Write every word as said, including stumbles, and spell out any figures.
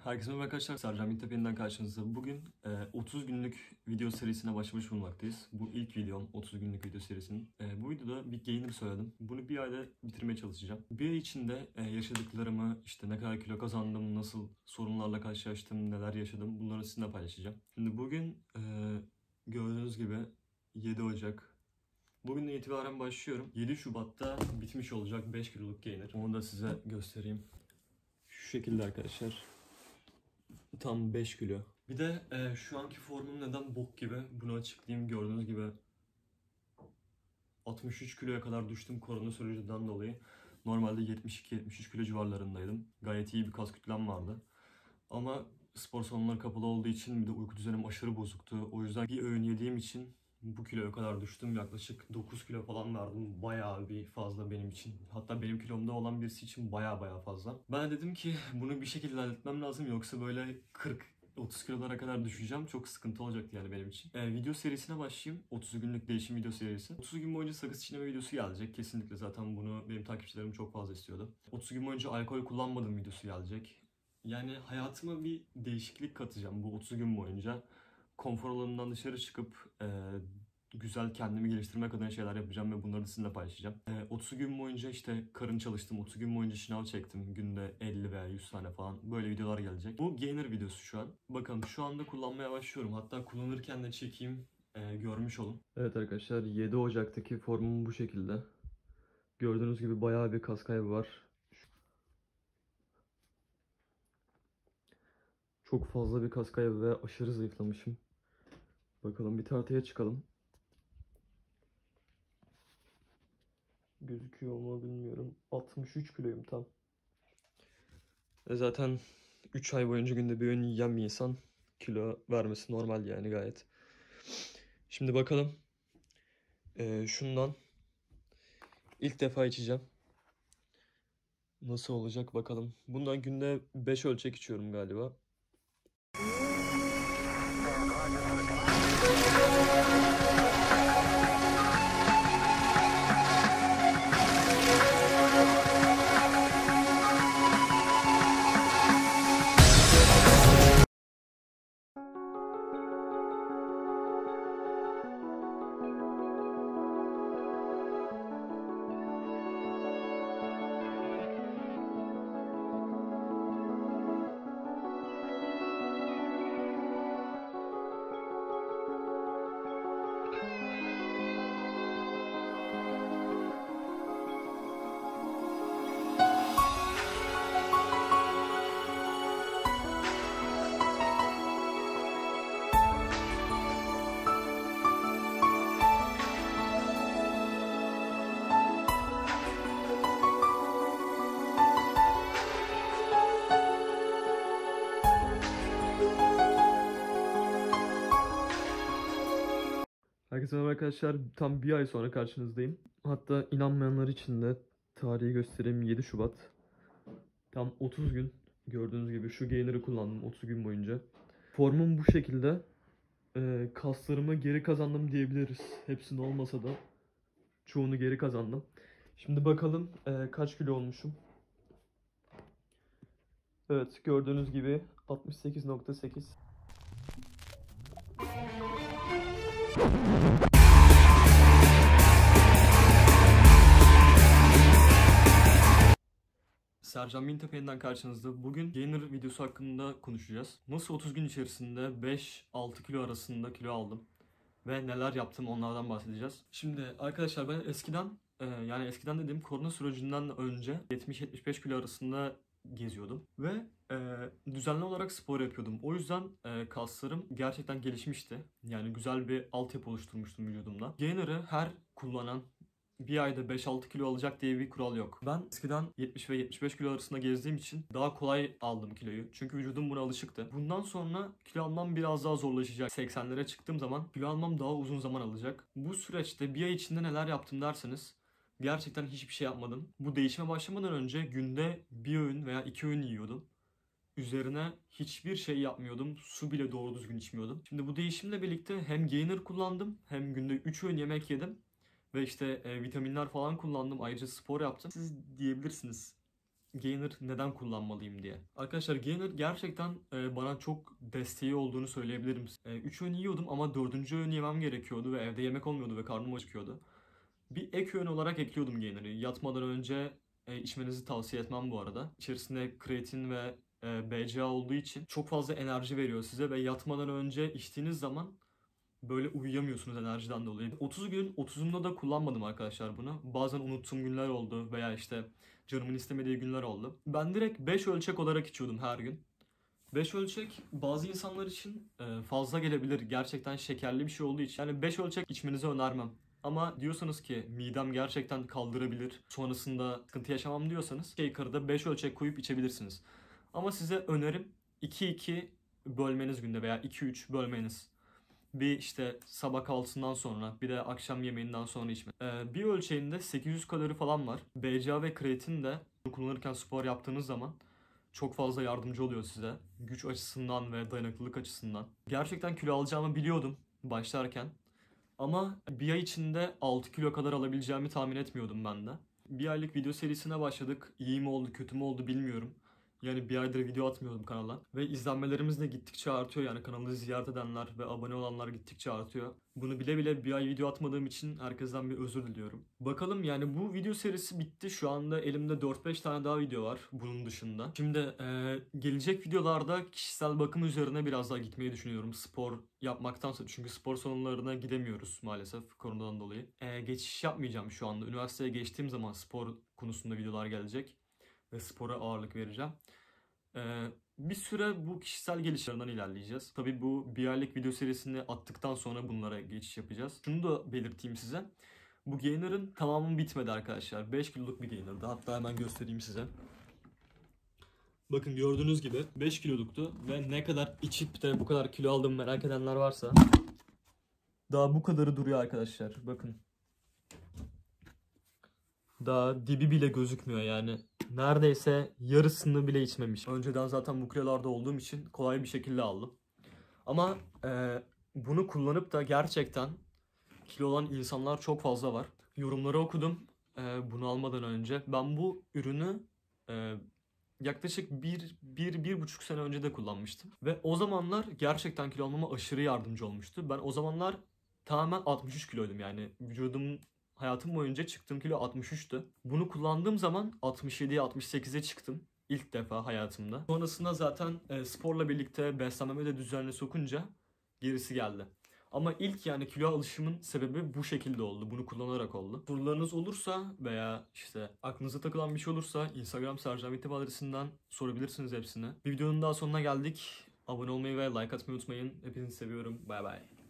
Herkese merhaba arkadaşlar, Sercan Mintepe'nden karşınızda. Bugün e, otuz günlük video serisine başlamış bulunmaktayız. Bu ilk videom otuz günlük video serisinin. E, bu videoda bir gainer söyledim. Bunu bir ayda bitirmeye çalışacağım. Bir ay içinde e, yaşadıklarımı, işte ne kadar kilo kazandım, nasıl sorunlarla karşılaştım, neler yaşadım, bunları sizinle paylaşacağım. Şimdi bugün e, gördüğünüz gibi yedi Ocak. Bugünden itibaren başlıyorum. yedi Şubat'ta bitmiş olacak beş kiloluk gainer. Onu da size göstereyim. Şu şekilde arkadaşlar. Tam beş kilo. Bir de e, şu anki formum neden bok gibi, bunu açıklayayım. Gördüğünüz gibi altmış üç kiloya kadar düştüm korona sürecinden dolayı. Normalde yetmiş iki yetmiş üç kilo civarlarındaydım. Gayet iyi bir kas kütlem vardı. Ama spor salonları kapalı olduğu için bir de uyku düzenim aşırı bozuktu. O yüzden bir öğün yediğim için bu kiloya kadar düştüm. Yaklaşık dokuz kilo falan verdim. Bayağı bir fazla benim için. Hatta benim kilomda olan birisi için bayağı bayağı fazla. Ben dedim ki bunu bir şekilde halletmem lazım. Yoksa böyle kırk otuz kilolara kadar düşeceğim. Çok sıkıntı olacaktı yani benim için. Ee, video serisine başlayayım. otuz günlük değişim video serisi. otuz gün boyunca sakız çiğneme videosu gelecek. Kesinlikle zaten bunu benim takipçilerim çok fazla istiyordu. otuz gün boyunca alkol kullanmadığım videosu gelecek. Yani hayatıma bir değişiklik katacağım bu otuz gün boyunca. Konfor alanından dışarı çıkıp e, güzel kendimi geliştirmek adına şeyler yapacağım ve bunları da sizinle paylaşacağım. E, otuz gün boyunca işte karın çalıştım, otuz gün boyunca şınav çektim. Günde elli veya yüz tane falan böyle videolar gelecek. Bu gainer videosu şu an. Bakın şu anda kullanmaya başlıyorum. Hatta kullanırken de çekeyim, e, görmüş olun. Evet arkadaşlar, yedi Ocak'taki formum bu şekilde. Gördüğünüz gibi bayağı bir kas kaybı var. Çok fazla bir kas kaybı ve aşırı zayıflamışım. Bakalım bir tartıya çıkalım. Gözüküyor mu bilmiyorum. altmış üç kiloyum tam. E zaten üç ay boyunca günde bir öğün yiyen bir insan kilo vermesi normal yani gayet. Şimdi bakalım. Ee, şundan ilk defa içeceğim. Nasıl olacak bakalım. Bundan günde beş ölçek içiyorum galiba. Herkese merhaba arkadaşlar, tam bir ay sonra karşınızdayım. Hatta inanmayanlar için de tarihi göstereyim, yedi Şubat. Tam otuz gün gördüğünüz gibi şu gainer'ı kullandım otuz gün boyunca. Formum bu şekilde. Ee, kaslarımı geri kazandım diyebiliriz. Hepsini olmasa da çoğunu geri kazandım. Şimdi bakalım e, kaç kilo olmuşum. Evet, gördüğünüz gibi altmış sekiz nokta sekiz. Sercan Mintepe'nden karşınızda. Bugün gainer videosu hakkında konuşacağız. Nasıl otuz gün içerisinde beş altı kilo arasında kilo aldım ve neler yaptım, onlardan bahsedeceğiz. Şimdi arkadaşlar, ben eskiden e, yani eskiden dediğim korona sürecinden önce yetmiş yetmiş beş kilo arasında geziyordum ve e, düzenli olarak spor yapıyordum. O yüzden e, kaslarım gerçekten gelişmişti. Yani güzel bir altyapı oluşturmuştum vücudumda. Gainer'ı her kullanan bir ayda beş altı kilo alacak diye bir kural yok. Ben eskiden yetmiş ve yetmiş beş kilo arasında gezdiğim için daha kolay aldım kiloyu. Çünkü vücudum buna alışıktı. Bundan sonra kilo almam biraz daha zorlaşacak. seksenlere çıktığım zaman kilo almam daha uzun zaman alacak. Bu süreçte bir ay içinde neler yaptım derseniz, gerçekten hiçbir şey yapmadım. Bu değişime başlamadan önce günde bir öğün veya iki öğün yiyordum. Üzerine hiçbir şey yapmıyordum. Su bile doğru düzgün içmiyordum. Şimdi bu değişimle birlikte hem gainer kullandım, hem günde üç öğün yemek yedim. Ve işte e, vitaminler falan kullandım. Ayrıca spor yaptım. Siz diyebilirsiniz, Gainer neden kullanmalıyım diye. Arkadaşlar Gainer gerçekten e, bana çok desteği olduğunu söyleyebilirim. E, üç öğün yiyordum ama dördüncü öğün yemem gerekiyordu ve evde yemek olmuyordu ve karnım acıkıyordu. Bir ek öğün olarak ekliyordum Gainer'ı. Yatmadan önce e, içmenizi tavsiye etmem bu arada. İçerisinde kreatin ve e, B C A A olduğu için çok fazla enerji veriyor size ve yatmadan önce içtiğiniz zaman böyle uyuyamıyorsunuz enerjiden dolayı. otuz gün otuzunda da kullanmadım arkadaşlar bunu. Bazen unuttuğum günler oldu veya işte canımın istemediği günler oldu. Ben direkt beş ölçek olarak içiyordum her gün. beş ölçek bazı insanlar için e, fazla gelebilir. Gerçekten şekerli bir şey olduğu için. Yani beş ölçek içmenizi önermem. Ama diyorsanız ki midem gerçekten kaldırabilir, sonrasında sıkıntı yaşamam diyorsanız shaker'da beş ölçek koyup içebilirsiniz. Ama size önerim iki iki bölmeniz günde veya iki üç bölmeniz. Bir işte sabah kahvaltısından sonra bir de akşam yemeğinden sonra içme. Ee, bir ölçeğinde sekiz yüz kalori falan var. B C A A ve kreatin de kullanırken spor yaptığınız zaman çok fazla yardımcı oluyor size. Güç açısından ve dayanıklılık açısından. Gerçekten kilo alacağımı biliyordum başlarken. Ama bir ay içinde altı kilo kadar alabileceğimi tahmin etmiyordum ben de. Bir aylık video serisine başladık. İyi mi oldu, kötü mü oldu bilmiyorum. Yani bir aydır video atmıyordum kanala. Ve izlenmelerimiz de gittikçe artıyor. Yani kanalı ziyaret edenler ve abone olanlar gittikçe artıyor. Bunu bile bile bir ay video atmadığım için herkesten bir özür diliyorum. Bakalım yani bu video serisi bitti. Şu anda elimde dört beş tane daha video var bunun dışında. Şimdi e, gelecek videolarda kişisel bakım üzerine biraz daha gitmeyi düşünüyorum. Spor yapmaktansa, çünkü spor salonlarına gidemiyoruz maalesef koronadan dolayı. E, geçiş yapmayacağım şu anda. Üniversiteye geçtiğim zaman spor konusunda videolar gelecek. Ve spora ağırlık vereceğim. Ee, bir süre bu kişisel gelişimlerden ilerleyeceğiz. Tabii bu bir aylık video serisini attıktan sonra bunlara geçiş yapacağız. Şunu da belirteyim size. Bu Gainer'ın tamamı bitmedi arkadaşlar. beş kiloluk bir Gainer'dı. Hatta hemen göstereyim size. Bakın gördüğünüz gibi beş kiloluktu ve ne kadar içip de bu kadar kilo aldığımı merak edenler varsa daha bu kadarı duruyor arkadaşlar. Bakın. Daha dibi bile gözükmüyor yani. Neredeyse yarısını bile içmemiş. Önceden zaten bu kilolarda olduğum için kolay bir şekilde aldım. Ama e, bunu kullanıp da gerçekten kilo olan insanlar çok fazla var. Yorumları okudum e, bunu almadan önce. Ben bu ürünü e, yaklaşık bir, bir, bir buçuk sene önce de kullanmıştım. Ve o zamanlar gerçekten kilo almama aşırı yardımcı olmuştu. Ben o zamanlar tamamen altmış üç kiloydum yani. Vücudum hayatım boyunca çıktığım kilo altmış üçtü. Bunu kullandığım zaman altmış yediye altmış sekize çıktım. İlk defa hayatımda. Sonrasında zaten e, sporla birlikte beslenmemi de düzenli sokunca gerisi geldi. Ama ilk yani kilo alışımın sebebi bu şekilde oldu. Bunu kullanarak oldu. Sorularınız olursa veya işte aklınıza takılan bir şey olursa Instagram Sercan Bitap adresinden sorabilirsiniz hepsini. Bir videonun daha sonuna geldik. Abone olmayı ve like atmayı unutmayın. Hepinizi seviyorum. Bay bay.